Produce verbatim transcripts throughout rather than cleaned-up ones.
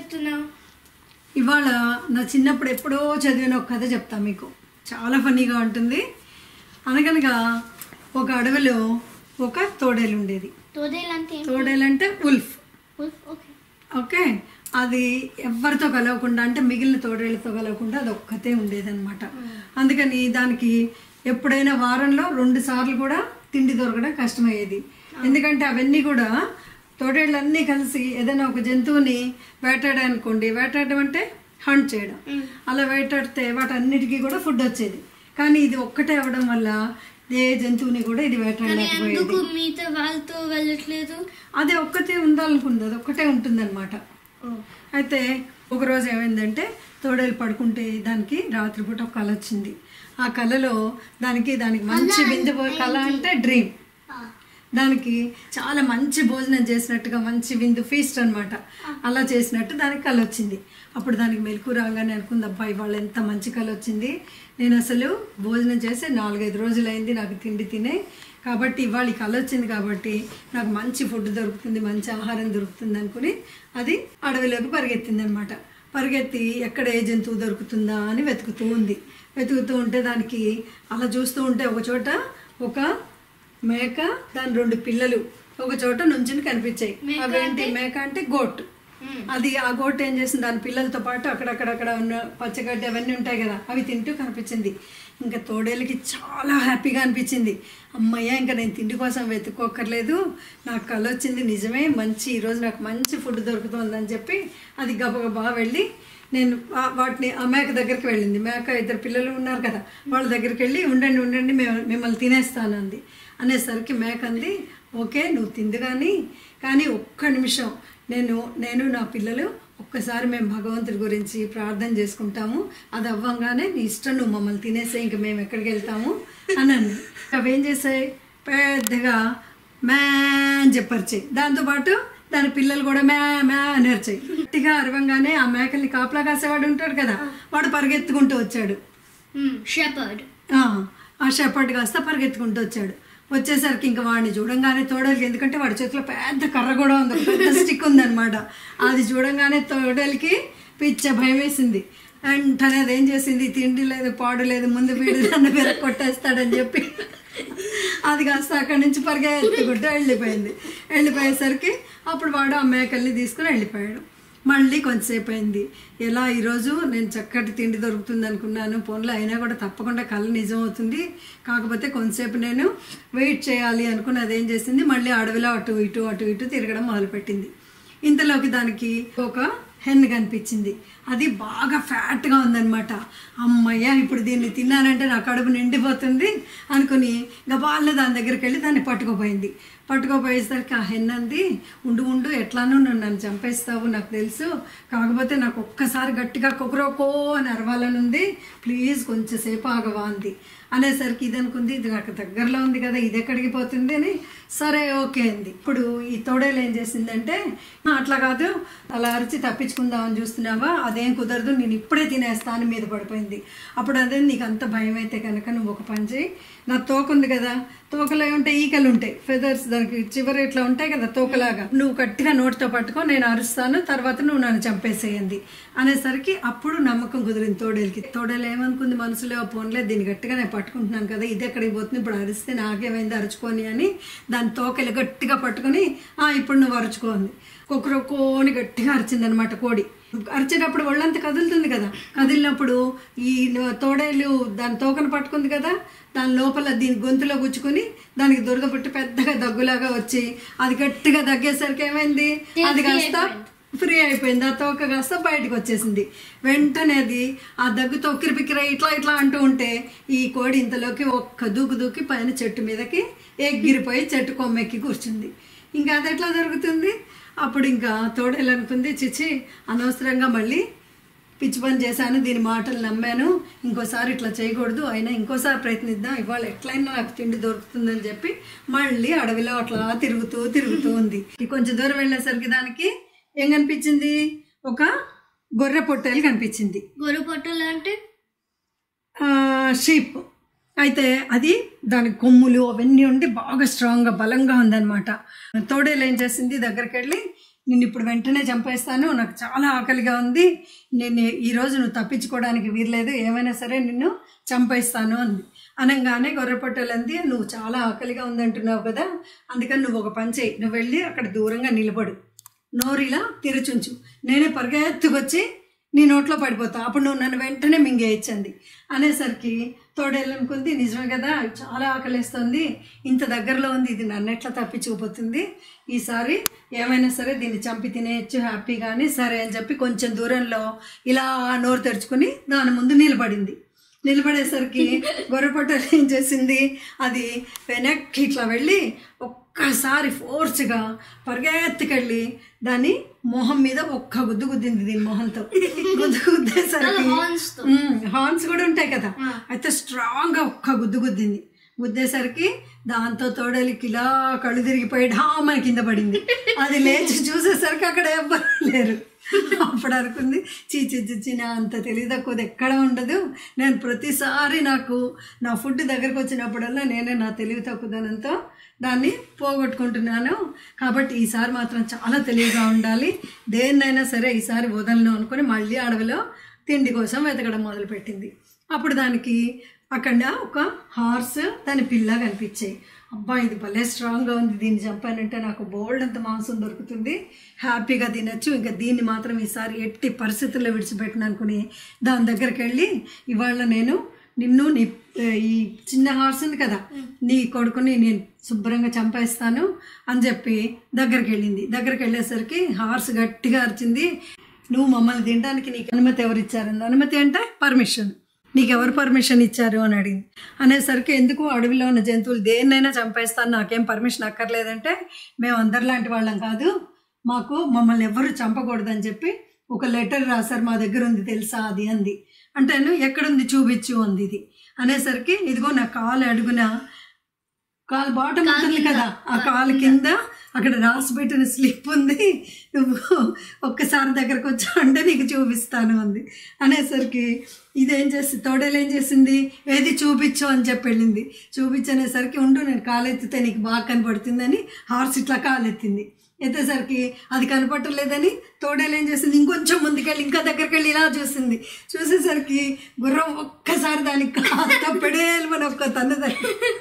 చెప్తున్నావు? ఇవాళ నా చిన్నప్పుడు ఎప్పుడో చదివిన ఒక కథ చెప్తా మీకు. చాలా ఫన్నీగా ఉంటుంది. అనగనగా ఒక అడవిలో ఒక తోడేలు ఉండేది. తోడేలు అంటే ఉల్ఫ్. ఓకే, అది ఎవరితో కలవకుండా, అంటే మిగిలిన తోడేళ్ళతో కలవకుండా అది ఒక్కతే ఉండేదన్నమాట. అందుకని దానికి ఎప్పుడైనా వారంలో రెండు సార్లు కూడా తిండి దొరకడం కష్టమయ్యేది. ఎందుకంటే అవన్నీ కూడా తోడేళ్ళన్నీ కలిసి ఏదైనా ఒక జంతువుని వేటాడనుకోండి, వేటాడడం అంటే హంట్ చేయడం, అలా వేటాడితే వాటన్నిటికీ కూడా ఫుడ్ వచ్చేది. కానీ ఇది ఒక్కటే అవ్వడం వల్ల ఏ జంతువుని కూడా ఇది వేటాడలేకపోయేది. అది ఒక్కటే ఉండాలనుకుంది, అది ఒక్కటే ఉంటుందన్నమాట. అయితే ఒకరోజు ఏమైందంటే తోడేలు పడుకుంటే దానికి రాత్రిపూట ఒక కళ వచ్చింది. ఆ కళలో దానికి దానికి మంచి విందు, కళ అంటే డ్రీమ్, దానికి చాలా మంచి భోజనం చేసినట్టుగా, మంచి విందు ఫీస్ట్ అనమాట, అలా చేసినట్టు దానికి కళ వచ్చింది. అప్పుడు దానికి మెలకు రాగానే అనుకుంది, అబ్బాయి వాళ్ళు ఎంత మంచి కళ వచ్చింది, నేను అసలు భోజనం చేసి నాలుగైదు రోజులైంది నాకు తిండి తినే, కాబట్టి ఇవాళ కళ వచ్చింది కాబట్టి నాకు మంచి ఫుడ్ దొరుకుతుంది, మంచి ఆహారం దొరుకుతుంది అనుకుని అది అడవిలోకి పరిగెత్తింది అనమాట. పరిగెత్తి ఎక్కడ ఏ జంతువు దొరుకుతుందా అని వెతుకుతూ ఉంది. వెతుకుతూ ఉంటే దానికి అలా చూస్తూ ఉంటే ఒక చోట ఒక మేక, దాని రెండు పిల్లలు ఒక చోట నుంచుని కనిపించాయి. అవేంటి? మేక అంటే గోట్. అది ఆ గోట్ ఏం చేసింది, దాని పిల్లలతో పాటు అక్కడక్కడక్కడ ఉన్న పచ్చగడ్డి అవన్నీ ఉంటాయి కదా, అవి తింటూ కనిపించింది. ఇంకా తోడేళ్ళకి చాలా హ్యాపీగా అనిపించింది. అమ్మయ్య, ఇంకా నేను తిండి కోసం వెతుక్కోక్కర్లేదు, నాకు కళ వచ్చింది నిజమే, మంచి ఈరోజు నాకు మంచి ఫుడ్ దొరుకుతుందని చెప్పి అది గబగబా వెళ్ళి నేను వాటిని ఆ మేక దగ్గరికి వెళ్ళింది. మేక ఇద్దరు పిల్లలు ఉన్నారు కదా, వాళ్ళ దగ్గరికి వెళ్ళి ఉండండి ఉండండి మేము మిమ్మల్ని తినేస్తాను అంది. అనేసరికి మేక అంది, ఓకే నువ్వు తిందు కానీ కానీ ఒక్క నిమిషం నేను నేను నా పిల్లలు ఒక్కసారి మేము భగవంతుడి గురించి ప్రార్థన చేసుకుంటాము, అది అవ్వంగానే నీ ఇష్టం, నువ్వు మమ్మల్ని తినేసే, ఇంక మేము ఎక్కడికి వెళ్తాము అని అంది. అవేం చేసాయి, పెద్దగా మ్యా అని చెప్పరిచాయి. దాంతోపాటు దాని పిల్లలు కూడా మ్యా మ్యా అని అరిచాయి. గట్టిగా అరవంగానే ఆ మేకల్ని కాపలా కాసేవాడు ఉంటాడు కదా, వాడు పరిగెత్తుకుంటూ వచ్చాడు. షెపర్డ్ ఆ షెపర్డ్ కాస్త పరిగెత్తుకుంటూ వచ్చాడు. వచ్చేసరికి ఇంకా వాడిని చూడంగానే తోడేలకి, ఎందుకంటే వాడి చేతిలో పెద్ద కర్ర కూడా ఉంది, పెద్ద స్టిక్ ఉందన్నమాట, అది చూడంగానే తోడేలకి పిచ్చ భయం వేసింది. వెంటనే అదేం చేసింది, తిండి లేదు పాడు లేదు, ముందు వీడు నన్ను వెనక కొట్టేస్తాడని చెప్పి అది కాస్త అక్కడి నుంచి పరిగెత్తుకుంటూ వెళ్ళిపోయింది. వెళ్ళిపోయేసరికి అప్పుడు వాడు ఆ మేకల్ని తీసుకుని వెళ్ళిపోయాడు. మళ్ళీ కొంతసేపు అయింది. ఎలా ఈరోజు నేను చక్కటి తిండి దొరుకుతుంది అనుకున్నాను, ఫోన్లో అయినా కూడా తప్పకుండా కళ నిజం అవుతుంది, కాకపోతే కొంతసేపు నేను వెయిట్ చేయాలి అనుకుని అదేం చేసింది, మళ్ళీ అడవిలో అటు ఇటు అటు ఇటు తిరగడం మొదలుపెట్టింది. ఇంతలోకి దానికి ఒక హెన్ కనిపించింది. అది బాగా ఫ్యాట్గా ఉందన్నమాట. అమ్మయ్య, ఇప్పుడు దీన్ని తిన్నానంటే నా కడుపు నిండిపోతుంది అనుకుని గబాల్లో దాని దగ్గరికి వెళ్ళి దాన్ని పట్టుకుపోయింది. పట్టుకోపోయేసరికి ఆ హెన్ అంది, ఉండు ఉండు ఎట్లానూ నువ్వు నన్ను చంపేస్తావు నాకు తెలుసు, కాకపోతే నాకు ఒక్కసారి గట్టిగా కొకరోకో అని అరవాలని ఉంది, ప్లీజ్ కొంచెంసేపు ఆగవా అంది. అనేసరికి ఇది అనుకుంది, ఇది నాకు దగ్గరలో ఉంది కదా, ఇది ఎక్కడికి పోతుంది అని సరే ఓకే అంది. ఇప్పుడు ఈ తోడేలు ఏం చేసిందంటే, అట్లా కాదు అలా అరిచి తప్పించుకుందామని చూస్తున్నావా, అదేం కుదరదు, నేను ఇప్పుడే తినేస్తాను మీద పడిపోయింది. అప్పుడు అదే, నీకు అంత భయం అయితే కనుక నువ్వు ఒక పని చేయి, నా తోక ఉంది కదా, తోకలో ఉంటాయి ఈకలు ఉంటాయి, ఫెదర్స్, దానికి చివరి ఇట్లా ఉంటాయి కదా తోకలాగా, నువ్వు గట్టిగా నోటితో పట్టుకో, నేను అరుస్తాను, తర్వాత నువ్వు నన్ను చంపేసేయండి అనేసరికి అప్పుడు నమ్మకం కుదిరింది తోడేలకి. తోడేలు ఏమనుకుంది మనసులో, పోన్లే దీన్ని గట్టిగా నేను పట్టుకుంటున్నాను కదా, ఇది ఎక్కడికి పోతుంది, ఇప్పుడు అరిస్తే నాకేమైంది అరుచుకొని అని దాని తోకలు గట్టిగా పట్టుకొని ఆ ఇప్పుడు నువ్వు అరుచుకోండి. కొకరొకోని గట్టిగా అరిచిందనమాట కోడి. అరిచేటప్పుడు ఒళ్ళంతా కదులుతుంది కదా, కదిలినప్పుడు ఈ తోడేలు దాని తోకను పట్టుకుంది కదా, దాని లోపల దీని గొంతులో గుచ్చుకొని దానికి దురద పుట్టి పెద్దగా దగ్గులాగా వచ్చి అది గట్టిగా దగ్గేసరికి ఏమైంది, అది కాస్త ఫ్రీ అయిపోయింది, ఆ తోక కాస్త బయటకు వచ్చేసింది. వెంటనే అది ఆ దగ్గుతో ఉక్కిరి పిక్కిరై ఇట్లా ఇట్లా అంటూ ఉంటే ఈ కోడి ఇంతలోకి ఒక్క దూకు దూకి పైన చెట్టు మీదకి ఎగిరిపోయి చెట్టు కొమ్మెక్కి కూర్చుంది. ఇంకా అది ఎట్లా జరుగుతుంది? అప్పుడు ఇంకా తోడేలు అనుకుంది, చిచి అనవసరంగా మళ్ళీ పిచ్చి పని చేశాను, దీని మాటలు నమ్మాను, ఇంకోసారి ఇట్లా చేయకూడదు, అయినా ఇంకోసారి ప్రయత్నిద్దాం, ఇవాళ ఎట్లయినా నాకు తిండి దొరుకుతుందని చెప్పి మళ్ళీ అడవిలో అట్లా తిరుగుతూ తిరుగుతూ ఉంది. కొంచెం దూరం వెళ్ళేసరికి దానికి ఏం కనిపించింది, ఒక గొర్రె పొట్టేలు కనిపించింది. గొర్రె పొట్టేలు అంటే షీప్. అయితే అది దాని కొమ్ములు అవన్నీ ఉండి బాగా స్ట్రాంగ్గా బలంగా ఉందన్నమాట. తోడేలు ఏం చేసింది, దగ్గరికి వెళ్ళి నిన్ను ఇప్పుడు వెంటనే చంపేస్తాను, నాకు చాలా ఆకలిగా ఉంది, నేను ఈరోజు నువ్వు తప్పించుకోవడానికి వీరలేదు, ఏమైనా సరే నిన్ను చంపేస్తాను అంది. అనగానే గొర్రెపొట్టలంది, నువ్వు చాలా ఆకలిగా ఉందంటున్నావు కదా, అందుకని నువ్వు ఒక పని చేయి, నువ్వు వెళ్ళి అక్కడ దూరంగా నిలబడు, నోరిలా తెరుచుంచు, నేనే పరిగెత్తుకొచ్చి నీ నోట్లో పడిపోతా, అప్పుడు నువ్వు నన్ను వెంటనే మింగేయచ్చంది. అనేసరికి తోడేళ్ళనుకుంది, నిజమే కదా చాలా ఆకలిస్తుంది, ఇంత దగ్గరలో ఉంది, ఇది నన్ను ఎట్లా తప్పించుకుపోతుంది, ఈసారి ఏమైనా సరే దీన్ని చంపి తినేయచ్చు హ్యాపీగా అని సరే అని చెప్పి కొంచెం దూరంలో ఇలా నోరు తెరుచుకుని దాని ముందు నిలబడింది. నిలబడేసరికి గొర్రెపొట్టలు ఏం చేసింది, అది వెనక్కి ఇట్లా వెళ్ళి ఒక్కసారి ఫోర్స్గా పరిగెత్తుకెళ్ళి దాని మొహం మీద ఒక్క గుద్దు గుద్దింది. దీని మొహంతో గుద్దు గుద్దేసరికి హార్న్స్ కూడా ఉంటాయి కదా, అయితే స్ట్రాంగ్గా ఒక్క గుద్దు గుద్దింది. గుద్దేసరికి దాంతో తోడలికి ఇలా కళ్ళు తిరిగిపోయి ఢామని కింద పడింది. అది లేచి చూసేసరికి అక్కడ ఎవ్వరు లేరు. అప్పుడు అనుకుంది, చీచి చిచ్చి నా అంత తెలివి తక్కువది ఎక్కడ ఉండదు, నేను ప్రతిసారి నాకు నా ఫుడ్ దగ్గరకు వచ్చినప్పుడల్లా నేనే నా తెలివి తక్కువదనంతో దాన్ని పోగొట్టుకుంటున్నాను, కాబట్టి ఈసారి మాత్రం చాలా తెలివిగా ఉండాలి, దేన్నైనా సరే ఈసారి వదలను అనుకుని మళ్ళీ అడవిలో తిండి కోసం వెతకడం మొదలుపెట్టింది. అప్పుడు దానికి అక్కడ ఒక హార్స్ దాని పిల్ల కనిపించాయి. అబ్బా ఇది భలే స్ట్రాంగ్గా ఉంది, దీన్ని చంపానంటే నాకు బోల్డ్ అంత మాంసం దొరుకుతుంది, హ్యాపీగా తినచ్చు, ఇంకా దీన్ని మాత్రం ఈసారి ఎట్టి పరిస్థితుల్లో విడిచిపెట్టిన అనుకుని దాని దగ్గరికి వెళ్ళి, ఇవాళ నేను నిన్ను నీ ఈ చిన్న హార్స్ ఉంది కదా నీ కొడుకుని నేను శుభ్రంగా చంపేస్తాను అని చెప్పి దగ్గరికి వెళ్ళింది. దగ్గరికి వెళ్ళేసరికి హార్స్ గట్టిగా అరిచింది, నువ్వు మమ్మల్ని తినడానికి నీకు అనుమతి ఎవరు ఇచ్చారండి? అనుమతి అంటే పర్మిషన్, నీకెవరు పర్మిషన్ ఇచ్చారు అని అడిగింది. అనేసరికి ఎందుకు అడవిలో ఉన్న జంతువులు దేన్నైనా చంపేస్తాను, నాకేం పర్మిషన్ అక్కర్లేదంటే, మేము అందరిలాంటి వాళ్ళం కాదు, మాకు మమ్మల్ని ఎవ్వరు చంపకూడదని చెప్పి ఒక లెటర్ రాశారు, మా దగ్గర ఉంది తెలుసా అది అంది. అంటే ఎక్కడుంది చూపించు అంది. ఇది అనేసరికి ఇదిగో నా కాలు అడుగున కాలు బాటం ఉంటుంది కదా, ఆ కాలు కింద అక్కడ రాసి పెట్టిన స్లిప్ ఉంది, నువ్వు ఒక్కసారి దగ్గరకు వచ్చా అంటే నీకు చూపిస్తాను అంది. అనేసరికి ఇదేం చేసి తోడేలు ఏం చేసింది, ఏది చూపించు అని చెప్పి వెళ్ళింది. చూపించనేసరికి ఉండు నేను కాలెత్తితే నీకు బాగా కనపడుతుందని హార్స్ ఇట్లా కాలెత్తింది. ఎత్తేసరికి అది కనపట్టలేదని తోడేలు ఏం చేసింది, ఇంకొంచెం ముందుకెళ్ళి ఇంకా దగ్గరికి వెళ్ళి ఇలా చూసింది. చూసేసరికి గుర్రం ఒక్కసారి దానికి కాస్త పెడేలు మన ఒక్క తన్నది.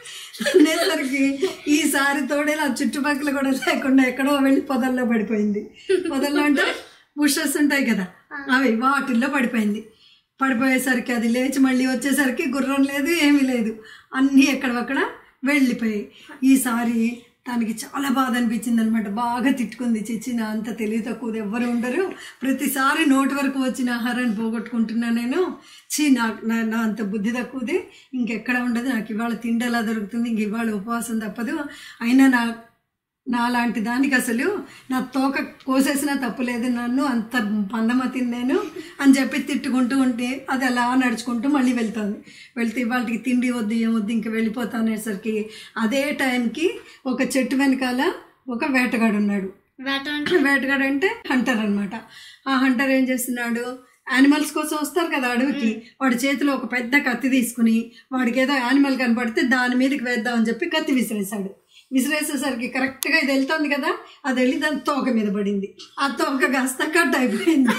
అనేసరికి ఈసారి తోడేలు ఆ చుట్టుపక్కల కూడా లేకుండా ఎక్కడో వెళ్ళి పొదల్లో పడిపోయింది. పొదల్లో అంటే బుషెస్ ఉంటాయి కదా, అవి వాటిల్లో పడిపోయింది. పడిపోయేసరికి అది లేచి మళ్ళీ వచ్చేసరికి గుర్రం లేదు, ఏమీ లేదు, అన్నీ ఎక్కడక్కడ వెళ్ళిపోయాయి. ఈసారి దానికి చాలా బాధ అనిపించింది అనమాట, బాగా తిట్టుకుంది, చిచ్చిన అంత తెలివి తక్కువది ఎవ్వరు ఉండరు, ప్రతిసారి నోటి వరకు వచ్చిన ఆహారాన్ని పోగొట్టుకుంటున్నా నేను, చీ నాకు నా నా అంత బుద్ధి తక్కువది, ఇంకెక్కడ ఉండదు, నాకు ఇవాళ తిండి ఎలా దొరుకుతుంది, ఇంక ఇవాళ ఉపవాసం తప్పదు, అయినా నా నాలాంటి దానికి అసలు నా తోక కోసేసినా తప్పులేదు, నన్ను అంత పందమతిని నేను అని చెప్పి తిట్టుకుంటూ ఉంటే అది అలా నడుచుకుంటూ మళ్ళీ వెళ్తుంది. వెళ్తే వాళ్ళకి తిండి వద్దు ఏమొద్దు ఇంక వెళ్ళిపోతా అనేసరికి అదే టైంకి ఒక చెట్టు వెనకాల ఒక వేటగాడు ఉన్నాడు. వేటగాడు అంటే హంటర్ అనమాట. ఆ హంటర్ ఏం చేస్తున్నాడు, యానిమల్స్ కోసం వస్తారు కదా అడవికి, వాడి చేతిలో ఒక పెద్ద కత్తి తీసుకుని వాడికి ఏదో యానిమల్ కనపడితే దాని మీదకి వేద్దామని చెప్పి కత్తి విసిరేశాడు. విసిరేసేసరికి కరెక్ట్గా ఇది వెళ్తుంది కదా, అది వెళ్ళి దాని తోక మీద పడింది, ఆ తోక కాస్త కట్ అయిపోయింది.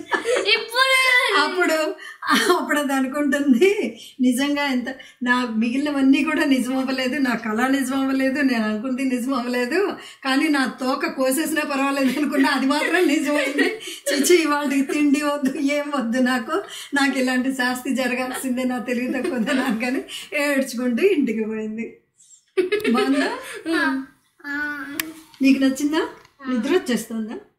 అప్పుడు అప్పుడు అది అనుకుంటుంది, నిజంగా ఎంత నా మిగిలినవన్నీ కూడా నిజం అవ్వలేదు, నా కళ నిజం అవ్వలేదు, నేను అనుకుంది నిజం అవ్వలేదు, కానీ నా తోక కోసేసినా పర్వాలేదు అనుకున్నా అది మాత్రం నిజమైంది. చిచ్చి వాళ్ళకి తిండి వద్దు ఏం వద్దు, నాకు నాకు ఇలాంటి శాస్తి జరగాల్సిందే, నా తెలివి తక్కువ నాకు కానీ ఏడ్చుకుంటూ ఇంటికి పోయింది. బాగుందా? నీకు నచ్చిందా? నిద్ర వచ్చేస్తుందా?